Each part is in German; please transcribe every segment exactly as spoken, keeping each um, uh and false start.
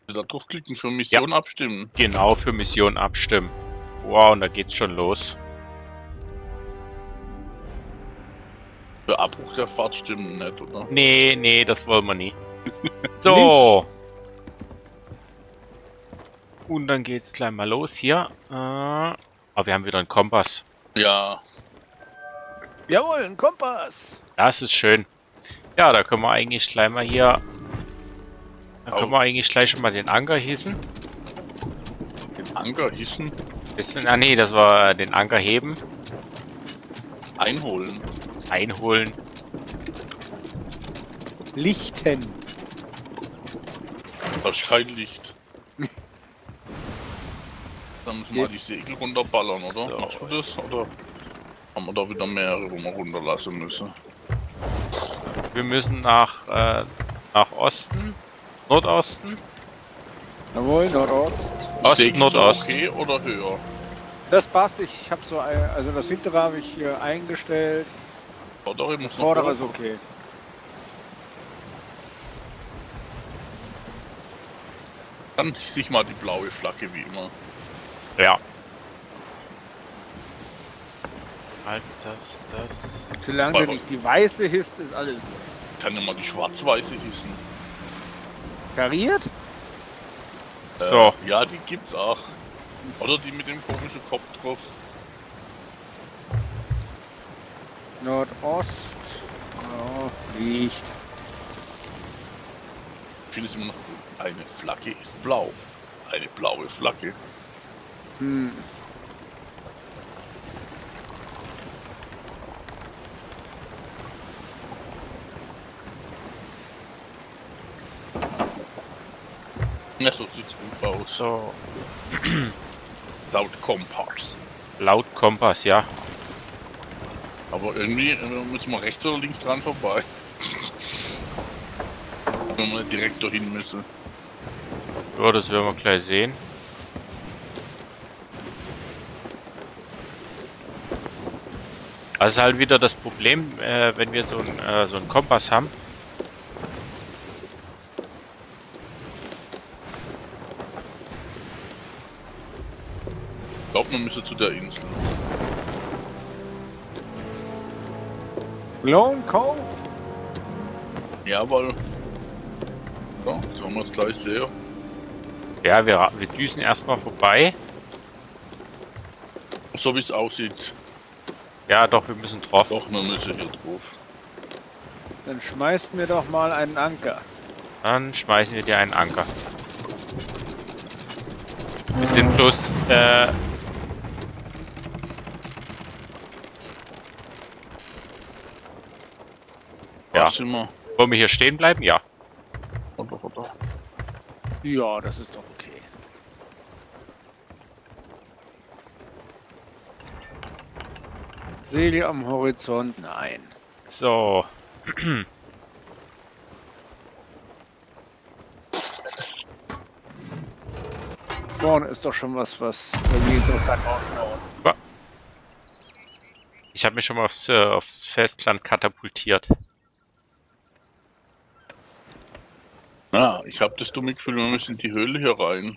Da draufklicken, für Mission ja. abstimmen. Genau, für Mission abstimmen. Wow, und da geht's schon los. Für Abbruch der Fahrt stimmen nicht, oder? Nee, nee, das wollen wir nie. So. Und dann geht's gleich mal los hier. Äh, aber wir haben wieder einen Kompass. Ja. Jawohl, ein Kompass. Das ist schön. Ja, da können wir eigentlich gleich mal hier... Da können Oh. wir eigentlich gleich schon mal den Anker hießen. Den Anker hießen. Bisschen, ah nee, das war den Anker heben. Einholen. Einholen. Lichten. Da ist kein Licht. Dann müssen wir die Segel runterballern, oder? So. Machst du das? Oder haben wir da wieder mehrere, wo wir runterlassen müssen? Wir müssen nach, äh, nach Osten. Nordosten. Jawohl, Nordost. Ost, Segel Nordost. Okay oder höher? Das passt. Ich habe so, ein, also das hintere habe ich hier eingestellt. Vordere Das muss noch vordere höher. ist okay. Dann sich mal die blaue Flagge wie immer. Ja. Halt das, das. Solange Weil- du nicht die weiße hisst, ist alles gut. Kann ja mal die schwarz-weiße hissen. Kariert? So. Äh, ja, die gibt's auch. Oder die mit dem komischen Kopf drauf. Nordost. Ja, Licht. Ich finde es immer noch gut. Eine Flagge ist blau. Eine blaue Flagge. Hm. Ja, so sieht's gut aus. So. Laut Kompass. Laut Kompass, ja. Aber irgendwie äh, müssen wir rechts oder links dran vorbei. Wenn wir nicht direkt dahin müssen. Ja, das werden wir gleich sehen. Also halt wieder das Problem, äh, wenn wir so einen äh, so einen Kompass haben. Ich glaube, man müsste zu der Insel. Lone Cove? Ja, weil... So, sollen wir es gleich sehen. Ja, wir, wir düsen erstmal vorbei. So wie es aussieht. Ja, doch, wir müssen drauf. Doch, wir müssen hier drauf. Dann schmeißt mir doch mal einen Anker. Dann schmeißen wir dir einen Anker. Wir sind bloß, äh... Ja. Was sind wir? Wollen wir hier stehen bleiben? Ja. Oder, oder. Ja, das ist doch okay. Segel am Horizont? Nein. So. Vorne ist doch schon was, was irgendwie interessant ausschaut. Ich habe mich schon mal aufs, äh, aufs Festland katapultiert. Ja, ich habe das dumme Gefühl, wir müssen in die Höhle hier rein.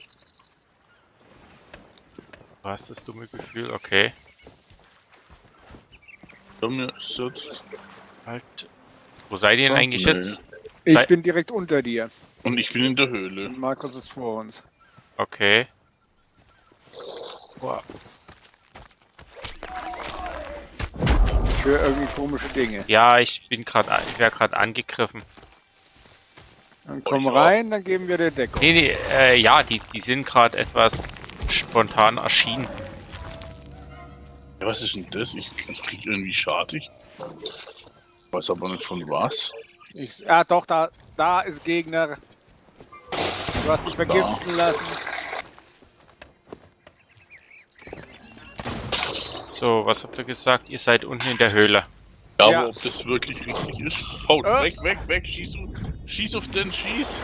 Du hast das dumme Gefühl, okay. Bei mir ist jetzt... Halt. Wo seid ihr denn Oh, eigentlich nee. jetzt? Ich Sei- bin direkt unter dir. Und ich bin in der Höhle. Und Markus ist vor uns. Okay. Boah. Ich höre irgendwie komische Dinge. Ja, ich bin gerade, ich wäre gerade angegriffen. Dann komm rein, dann geben wir dir Deckung. Nee, nee, äh, ja, die, die sind gerade etwas spontan erschienen. Ja, was ist denn das? Ich, ich krieg irgendwie Schaden. Ich weiß aber nicht von was. Ich, ja, doch, da, da ist Gegner. Du hast dich vergiften lassen. So, was habt ihr gesagt? Ihr seid unten in der Höhle. Ja, Ja. aber ob das wirklich richtig ist? Oh, Äh. weg, weg, weg, schieß, auf- schieß auf den, schieß!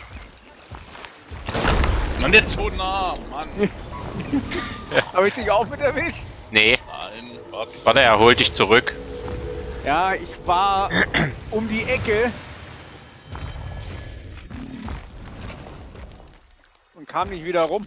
Na, nicht so nah, Mann! Habe ich dich auch mit erwischt? Nee, Nein, warte. warte, er holt dich zurück. Ja, ich war um die Ecke. kam nicht wieder rum.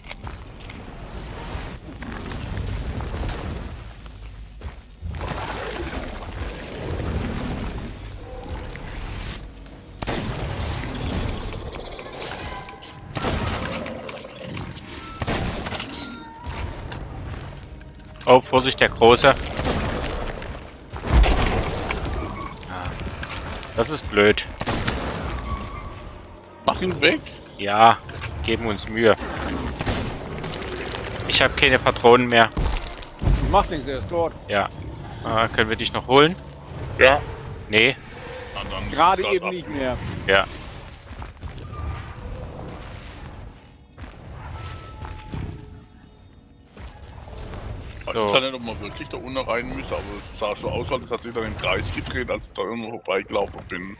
Oh, Vorsicht, der Große. Ah, das ist blöd. Mach ihn weg. Ja, geben uns Mühe. Ich habe keine Patronen mehr. Macht nichts, er ist tot. Ja. Äh, können wir dich noch holen? Ja. Nee. Na, dann Gerade start eben ab. nicht mehr. Ja. Ich weiß So. nicht, ob man wirklich da unten rein müsste, aber es sah so aus, als es hat sich dann im Kreis gedreht, als ich da irgendwo vorbeigelaufen bin.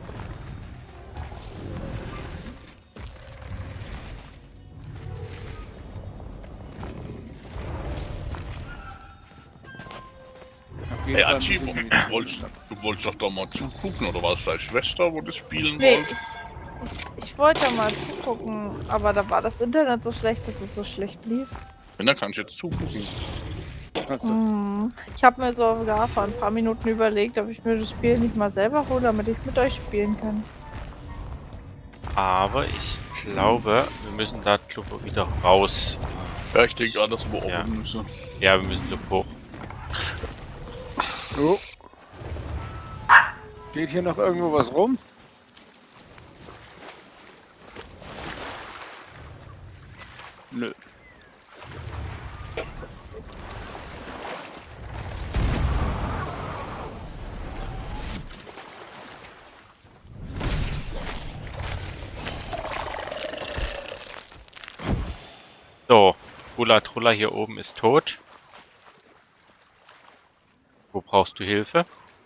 Auf jeden Hey Fall Anchi, müssen du wir- wolltest, du wolltest doch da mal zugucken, oder war es deine Schwester, wo das spielen Nee, wollte? ich, ich, ich wollte ja mal zugucken, aber da war das Internet so schlecht, dass es so schlecht lief. Wenn, dann kannst du jetzt zugucken. Was- Hm. Ich habe mir sogar vor ein paar Minuten überlegt, ob ich mir das Spiel nicht mal selber hole, damit ich mit euch spielen kann. Aber ich glaube, wir müssen da glaub ich, wieder raus. Ja, ich denke auch, dass wir Ja. oben müssen. Ja, wir müssen so hoch. Oh. Steht hier noch irgendwo was rum? Nö. So, Trulla Trulla hier oben ist tot. Wo brauchst du Hilfe?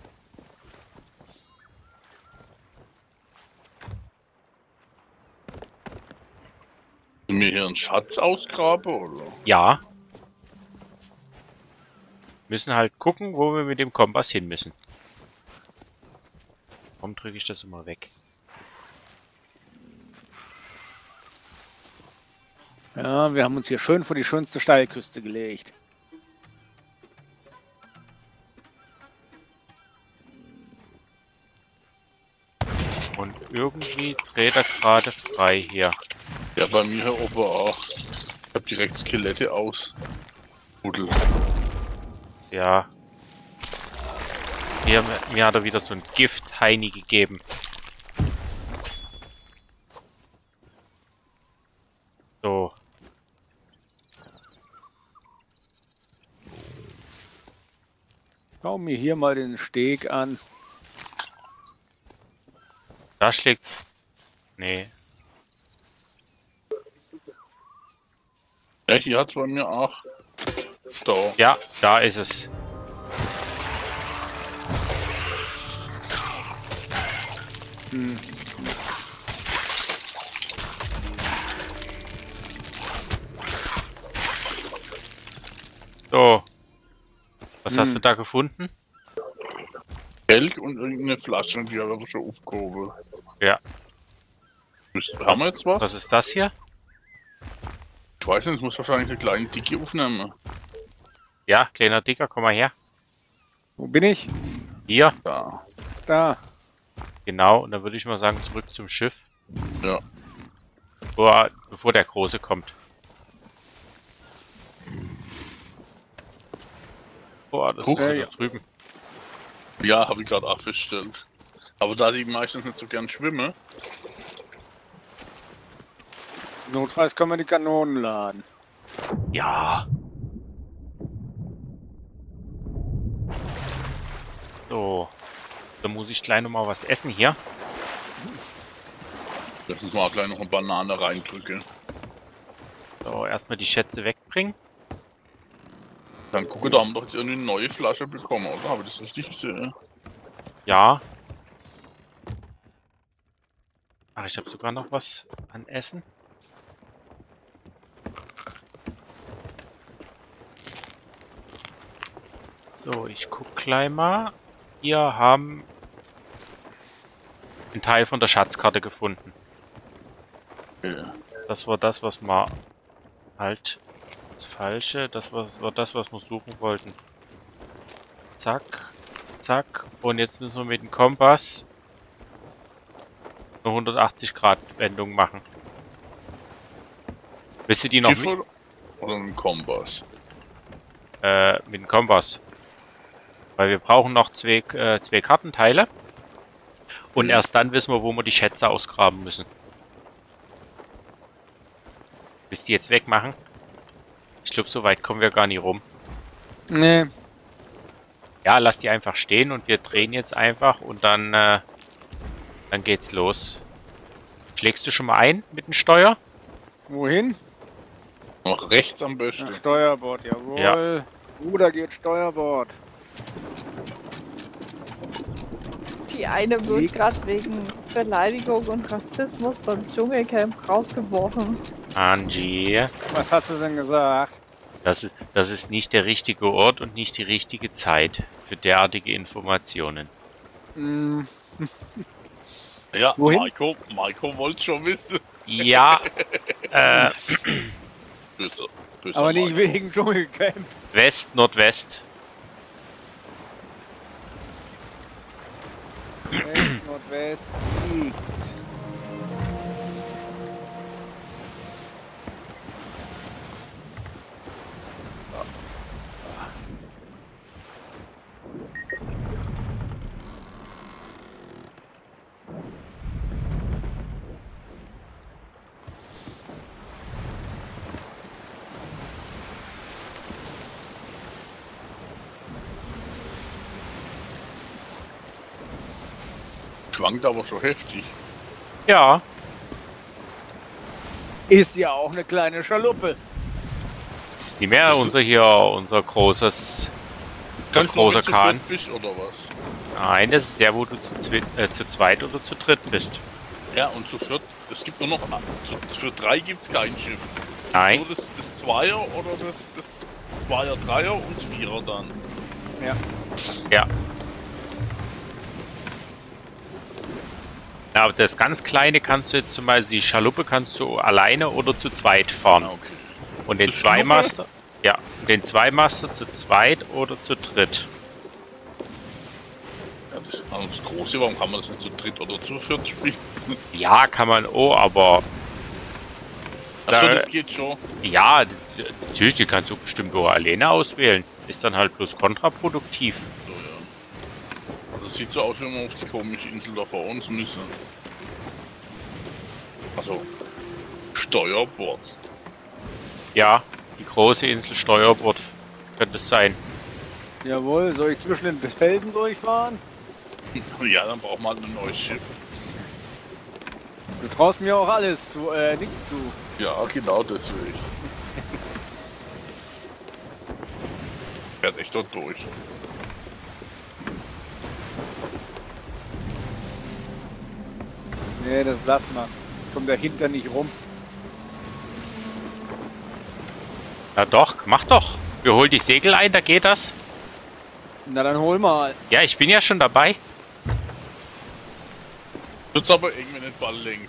Sollen wir hier einen Schatz ausgraben, oder? Ja. Müssen halt gucken, wo wir mit dem Kompass hin müssen. Warum drücke ich das immer weg? Ja, wir haben uns hier schön vor die schönste Steilküste gelegt. Und irgendwie dreht er gerade frei hier. Ja, bei mir hier oben auch. Ich hab direkt Skelette aus. Buddel. Ja. Hier, mir hat er wieder so ein Gift-Heini gegeben. So. Schau mir hier mal den Steg an. Da schlägt's. Nee. Ja, hier hat's bei mir auch. Da. Ja, da ist es. Hm. So. Was Hm. hast du da gefunden? Kelch und irgendeine Flasche, die hat er schon aufgehoben. Ja. Müsst- Haben wir jetzt was? Was ist das hier? Ich weiß nicht, es muss wahrscheinlich eine kleine Dicke aufnehmen. Ja, kleiner Dicker, komm mal her. Wo bin ich? Hier, Da. Da. genau. Und dann würde ich mal sagen, zurück zum Schiff. Ja. Bevor, bevor der Große kommt. Boah, das Guck. ist da Ja, ja. drüben. Ja, habe ich gerade auch festgestellt. Aber da die meistens nicht so gern schwimmen, Notfalls können wir die Kanonen laden. Ja. So. Dann muss ich gleich noch mal was essen hier. lass uns mal gleich noch eine Banane reindrücken. So, erstmal die Schätze wegbringen. Dann gucke, da haben wir doch jetzt irgendwie eine neue Flasche bekommen, oder? Habe ich das richtig gesehen? Ja. Ach, ich habe sogar noch was an Essen. So, ich guck gleich mal. Wir haben einen Teil von der Schatzkarte gefunden. Ja. Das war das, was wir halt... Das Falsche, das war, war das, was wir suchen wollten. Zack, zack. Und jetzt müssen wir mit dem Kompass eine hundertachtzig Grad Wendung machen. Wisst ihr die noch mit? Schiff oder ein Kompass? Äh, mit dem Kompass. Weil wir brauchen noch zwei, äh, zwei Kartenteile. Und Mhm. erst dann wissen wir, wo wir die Schätze ausgraben müssen. Bis die jetzt wegmachen. Ich glaube, so weit kommen wir gar nicht rum. Nee. Ja, lass die einfach stehen und wir drehen jetzt einfach und dann, äh, dann geht's los. Schlägst du schon mal ein mit dem Steuer? Wohin? Noch rechts am besten. Ja, Steuerbord, jawohl. Ruder geht Steuerbord. Die eine wird Liegt. gerade wegen Beleidigung und Rassismus beim Dschungelcamp rausgeworfen. Angie, Was hat sie denn gesagt? das ist, das ist nicht der richtige Ort und nicht die richtige Zeit für derartige Informationen. Hm, Ja, Wohin? Marco, Marco wollte schon wissen. Ja, äh, Böser, böser aber nicht Marco. wegen Dschungelcamp. West, Nordwest. West, Nordwest liegt. Schwankt aber schon heftig. Ja, Ist ja auch eine kleine Schaluppe. ist nicht mehr unser hier, unser großes, unser Kannst du noch großer mit zu Kahn. viert bist oder was? Nein, das ist der, wo du zu, zwi äh, zu zweit oder zu dritt bist. Ja, und zu viert, es gibt nur noch, zu, für drei gibt es kein Schiff. Es gibt Nein. Nur das, das Zweier oder das, das Zweier, Dreier und Vierer dann. Ja. Ja. Ja, aber das ganz kleine kannst du jetzt zum Beispiel, die Schaluppe kannst du alleine oder zu zweit fahren. Ah, okay. Und den Das Zweimaster, ja, den Zweimaster zu zweit oder zu dritt. Ja, das, also das Große, warum kann man das nicht zu dritt oder zu viert spielen? Ja, kann man auch, aber Achso, Da- das geht schon. ja, d- natürlich, die kannst du bestimmt auch alleine auswählen. Ist dann halt bloß kontraproduktiv. So, ja. Also sieht so aus, wie wir auf die komische Insel da vor uns müssen. Also, Steuerbord. Ja, die große Insel Steuerbord könnte es sein. Jawohl, soll ich zwischen den Felsen durchfahren? Ja, dann braucht man halt ein neues Schiff. Du traust mir auch alles zu, äh, nichts zu. Ja, genau deswegen. Fährt echt dort durch. Nee, das lass mal. Kommt dahinter nicht rum. Na doch, mach doch. Wir holen die Segel ein, da geht das. Na dann hol mal. Ja, ich bin ja schon dabei. Wird's aber irgendwie nicht ball links.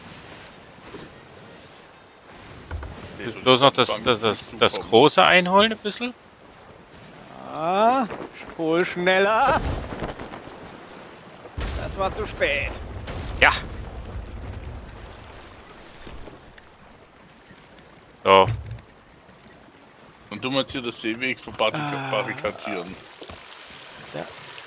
Bloß noch das, das, das, das große einholen ein bisschen. Ah, hol schneller. Das war zu spät. Ja. So, Und du meinst hier das Seeweg verbarrikadieren. Ah.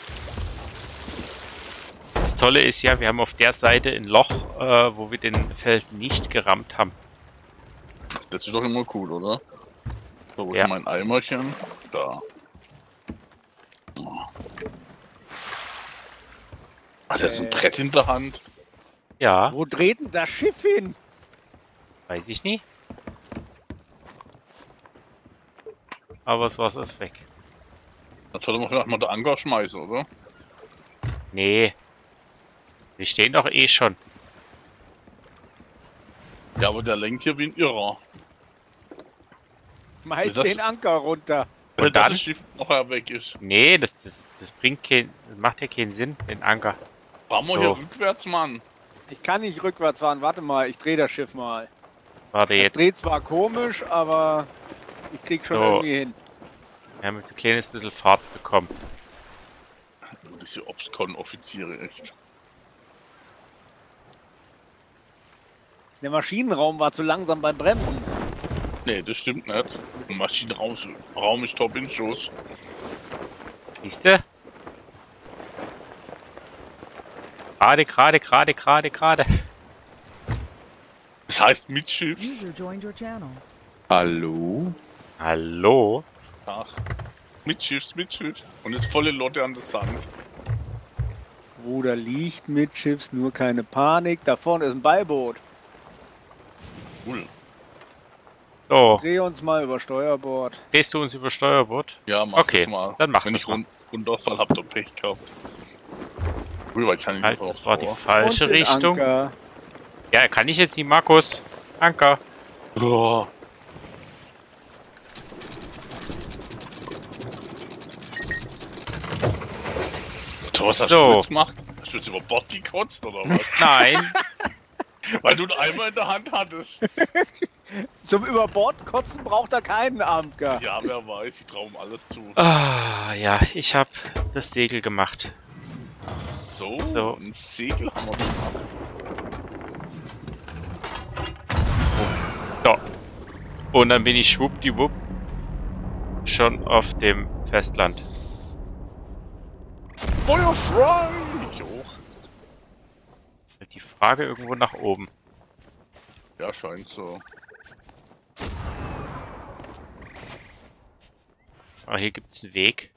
das Tolle ist ja, wir haben auf der Seite ein Loch, äh, wo wir den Feld nicht gerammt haben. Das ist doch immer cool, oder? So, wo Ja. ist mein Eimerchen? Da. Hat er jetzt ein Äh. Brett in der Hand? Ja, Wo dreht denn das Schiff hin? weiß ich nicht. Aber das Wasser ist weg. Dann sollte man vielleicht mal den Anker schmeißen, oder? Nee. Wir stehen doch eh schon. Ja, aber der lenkt hier wie ein Irrer. Schmeiß Ist das- den Anker runter. Wenn dann? das Schiff nachher weg ist. Nee, das, das, das bringt kein, das macht ja keinen Sinn, den Anker. Fahren wir So. hier rückwärts, Mann. Ich kann nicht rückwärts fahren. Warte mal, ich drehe das Schiff mal. Warte Es jetzt. dreht zwar komisch, aber ich krieg schon So. irgendwie hin. Wir haben jetzt ein kleines bisschen Fahrt bekommen. Diese Obscon-Offiziere, echt. Der Maschinenraum war zu langsam beim Bremsen. Nee, das stimmt nicht. Der Maschinenraum ist- Raum ist top in Schuss. Siehste? Gerade, gerade, gerade, gerade, gerade. Das heißt Mitschiff. User joined your channel. Hallo? Hallo? Ach, Mitschiffs, Mitschiffs. Und jetzt volle Lotte an der Sand. Bruder liegt mit Schiffs, nur keine Panik. Da vorne ist ein Beiboot. Cool. So, Dreh uns mal über Steuerbord. drehst du uns über Steuerbord? Ja, mach Okay, das mal. dann mach Wenn das ich mal. run runterfall, habt ihr Pech gehabt. Rüber kann ich Halt, nicht das war die vor. falsche Und den Richtung. Anker. Ja, kann ich jetzt nicht, Markus. Anker. Oh. So, was hast So. du jetzt gemacht? Hast du jetzt über Bord gekotzt oder was? Nein. Weil du einen Eimer in der Hand hattest. Zum Überbordkotzen braucht er keinen Anker. Ja, wer weiß, ich traue ihm alles zu. Ah, ja, ich habe das Segel gemacht. So, So. ein Segel haben wir gemacht. So. Und dann bin ich schwuppdiwupp schon auf dem Festland. Feuer frei! Ich hoch. Die Frage irgendwo nach oben. Ja, scheint so. Aber hier gibt's einen Weg.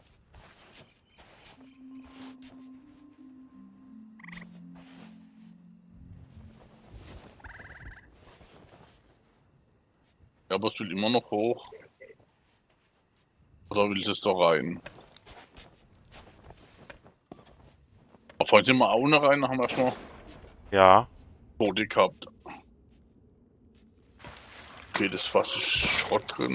Ja, aber es will immer noch hoch. Oder will es da rein? Aber vorhin sind wir auch noch rein, haben wir erstmal Ja. Tote gehabt. Okay, das Fass ist Schrott drin.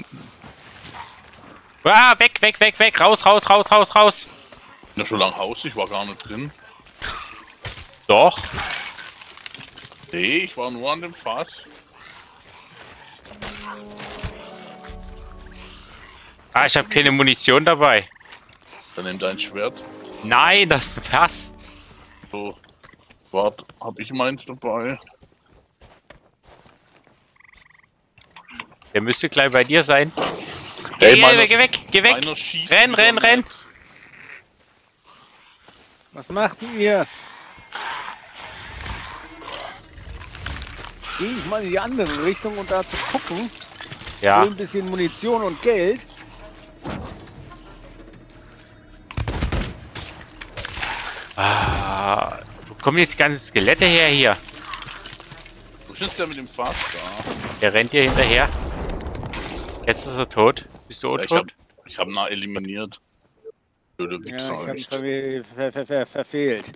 Ah, weg, weg, weg, weg. Raus, raus, raus, raus, raus. Ja, schon lang Haus, ich war gar nicht drin. Doch. Nee, ich war nur an dem Fass. Ah, ich habe keine Munition dabei. Dann nimm dein Schwert. Nein, das ist ein Fass. So, warte, hab ich meins dabei? Der müsste gleich bei dir sein. Ey, Geh meiner- weg, geh weg, geh weg. meiner schießt Renn, wieder renn, renn. nicht. Was macht denn ihr? Gehe ich mal in die andere Richtung und da zu gucken. Ja. Hol ein bisschen Munition und Geld. Ah, wo kommen jetzt die ganzen Skelette her hier? Wo ist der mit dem Fass da? Der rennt dir hinterher. Jetzt ist er tot. Bist du auch Ja, ich hab, tot? ich hab ihn auch eliminiert. Blöde Ja, ich Wichser, habe ihn echt. ver ver ver ver verfehlt.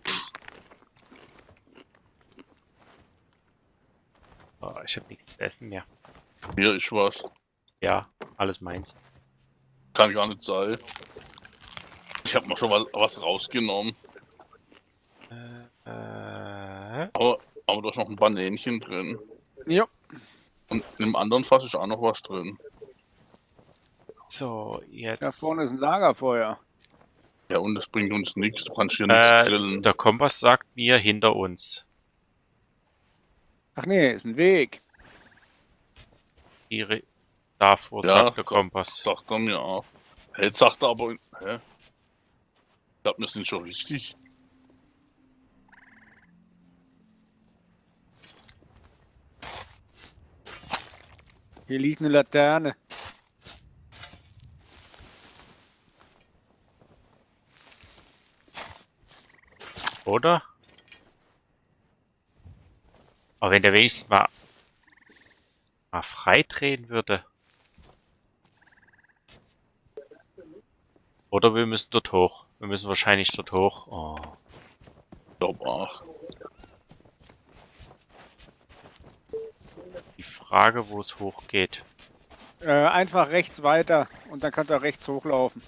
Oh, ich habe nichts zu essen mehr. Hier ist was. Ja, alles meins. Kann gar nicht sein. Ich hab mal schon was, was rausgenommen. Äh, Aber, aber da ist noch ein Banänchen drin. Ja. Und in dem anderen Fass ist auch noch was drin. so, jetzt. Da vorne ist ein Lagerfeuer. Ja, und das bringt uns nichts. Du kannst hier nichts Äh, grillen. der Kompass sagt mir hinter uns. Ach nee, ist ein Weg. Die Re Davor Ja, sagt der so. Kompass. Sagt er mir auch. Jetzt sagt er aber. Hä? Ich glaube, wir sind schon richtig. Hier liegt eine Laterne. Oder? Aber wenn der wenigstens mal, mal frei drehen würde. Oder wir müssen dort hoch. Wir müssen wahrscheinlich dort hoch. Oh. Ich glaube auch. Die Frage, wo es hochgeht. Äh, einfach rechts weiter und dann kannst du rechts hochlaufen.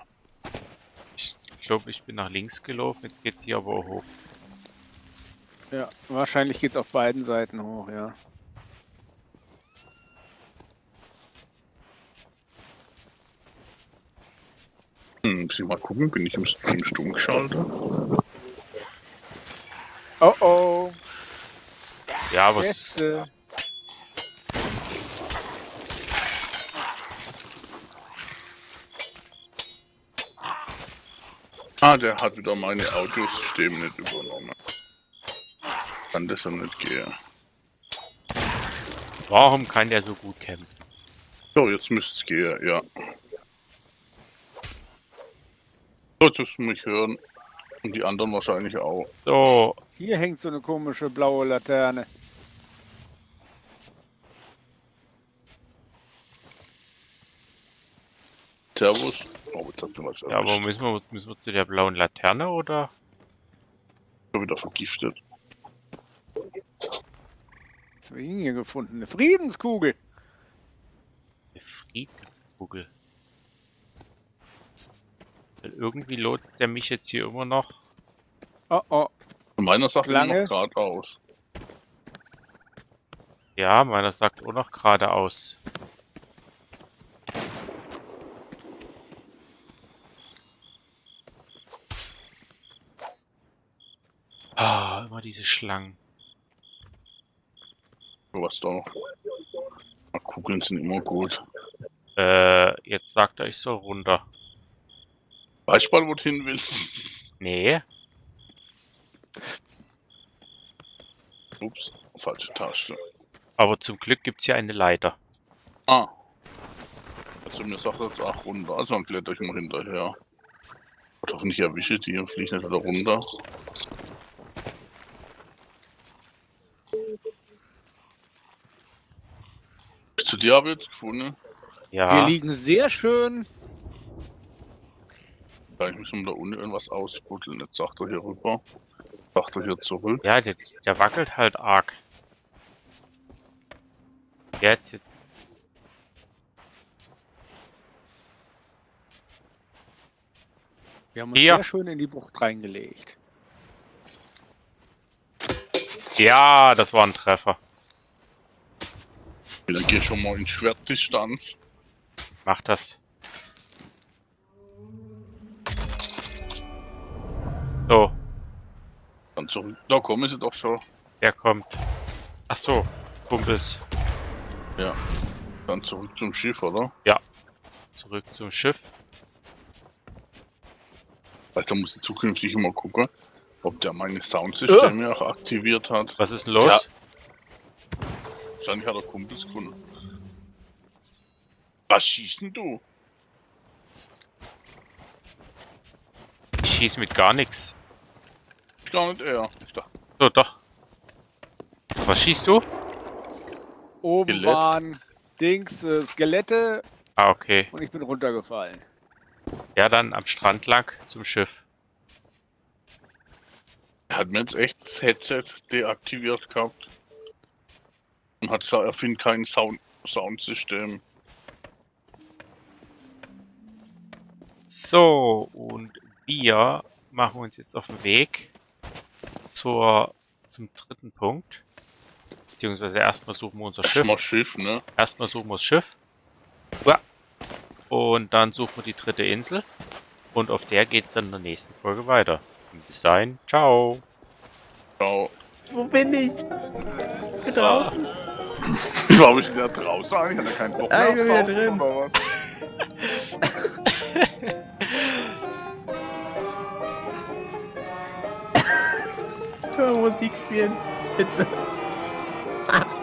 Ich glaube, ich bin nach links gelaufen. Jetzt geht's hier aber auch hoch. Ja, wahrscheinlich geht's auf beiden Seiten hoch, ja. Hm, muss ich mal gucken, bin ich im Stream stumm geschaltet? Oh oh. Ja, was. Gäste. Ah, der hat wieder meine Audiosysteme nicht übernommen. Kann das ja nicht gehen. Warum kann der so gut kämpfen? So, jetzt müsste es gehen, ja. So, jetzt müssen mich hören. Und die anderen wahrscheinlich auch. So, Hier hängt so eine komische blaue Laterne. Servus. Oh, jetzt habt ihr was ja, aber müssen wir, müssen wir zu der blauen Laterne oder? Schon wieder vergiftet. Was haben wir hier gefunden? Eine Friedenskugel. Eine Friedenskugel. Weil irgendwie lotst der mich jetzt hier immer noch. Oh oh. Von meiner Sache Lange. noch geradeaus. Ja, meiner sagt auch noch geradeaus. Ah, immer diese Schlangen. So, was da noch? Na, Kugeln sind immer gut. Äh, jetzt sagt er, ich soll runter. Weißt du mal, wo du hin willst? Nee. Ups, falsche Taste. Aber zum Glück gibt's hier eine Leiter. Ah. Also mir sagt jetzt auch runter, also dann klettert ich mal hinterher. Und hoffentlich erwische ich die und fliege nicht wieder runter. Zu dir habe ich jetzt gefunden. Wir Ja, liegen sehr schön. Ja, ich muss mal da unten irgendwas ausbuddeln. Jetzt sagt er hier rüber. Sagt er hier zurück. ja, der, der wackelt halt arg. Jetzt, jetzt. Wir haben uns Hier. sehr schön in die Bucht reingelegt. Ja, das war ein Treffer. Dann geh schon mal in Schwertdistanz. Mach das. So, Dann zurück. Da kommen sie doch schon. der kommt. Ach so, Kumpels. Ja. Dann zurück zum Schiff, oder? Zurück zum Schiff. Also da muss ich zukünftig immer gucken, ob der meine Soundsysteme auch aktiviert hat. Was ist denn los? Wahrscheinlich hat er Kumpels gefunden. Was schießt denn du? Ich schieß mit gar nichts. Ich gar nicht er. Ich dachte, So, doch. Was schießt du? Oben Skelett. waren Dings, äh, Skelette Ah, okay. und ich bin runtergefallen. Ja, dann am Strand lang zum Schiff. er hat mir jetzt echt das Headset deaktiviert gehabt. Und hat gesagt, er findet kein Sound Soundsystem. So, und wir machen uns jetzt auf den Weg zur, zum dritten Punkt. Beziehungsweise erstmal suchen wir unser Schiff. Erstmal Schiff, ne? Erstmal suchen wir das Schiff. Ja. Und dann suchen wir die dritte Insel. Und auf der geht es dann in der nächsten Folge weiter. Und bis dahin, ciao. Ciao. Wo bin ich? Bin draußen. War ich wieder draußen eigentlich? Hat er keinen Bock Ah, mehr ich bin auf wieder Saufen drin. oder was? Ich will Musik spielen. Bitte.